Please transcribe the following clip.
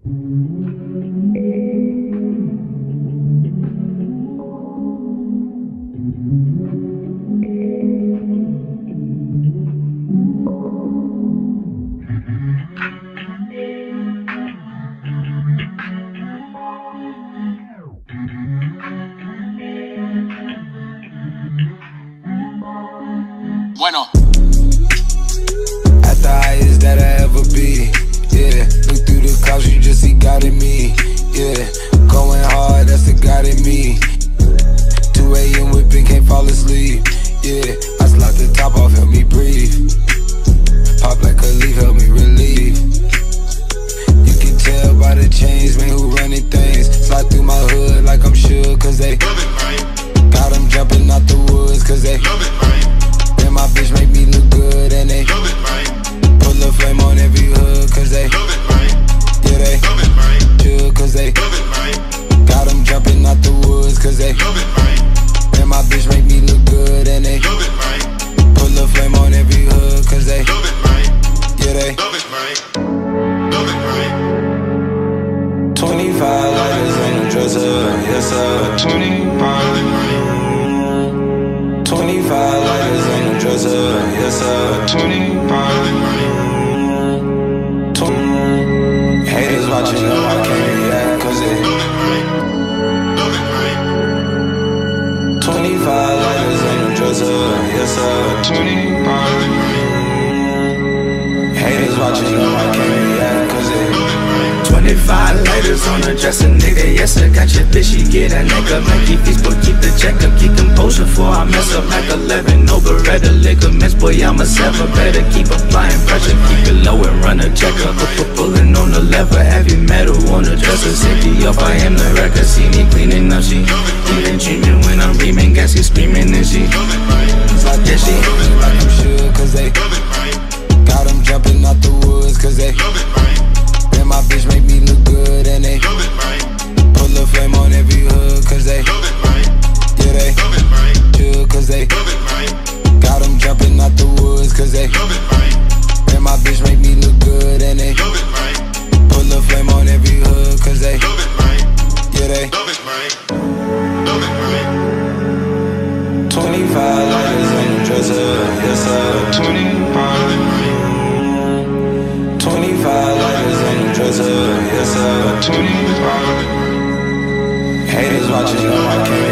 Bueno. At the highest that I ever be, yeah. Look through the clouds, you just see God in me, yeah. Going hard, that's the God in me. 2 a.m. whipping, can't fall asleep, yeah. I slide the top off, help me breathe. Pop like a leaf, help me relieve. You can tell by the chains, man, who running things. Slide through my hood like I'm sure, cause they got them jumping out the woods, cause they and my bitch make me look good, and they pull a flame on every hood, cause they yeah, they chill, cause they got them jumping out the woods, cause they and my bitch make me look good, and they pull a flame on every hood, cause they yeah, they 25 lighters on the dresser, yes sir. 25 lighters on the dresser, yes sir. 25 haters watching, know I can't react, cause it 25 lighters on the dresser, yes sir. 25 haters watching, know I can't react, cause it 25 lighters on the dresser, nigga, yes sir. Got your bitch, she get a nigga. Make keep Facebook, keep the check up, keep composure before I mess up like 11. No Beretta ligaments, boy, I'm a sever. Better keep applying pressure, keep it low and run a checker. Pulling on the lever, heavy metal on the dresser. Safety off, I am the record. See me cleaning up, she even dreaming when I'm reaming. Gas, she screaming and she yeah, she like I'm sure, cause they got them jumping out the woods, cause they and my bitch make me look good, and they pull a flame on every hood, cause they yeah, they chill, cause they got them jumping out the woods, cause they and my bitch make me look good, and they pull a flame on every hood, cause they yeah, they 25 lighters on the dresser, yes sir. 25 lighters on the dresser, yes sir. 25 haters watching, know I can't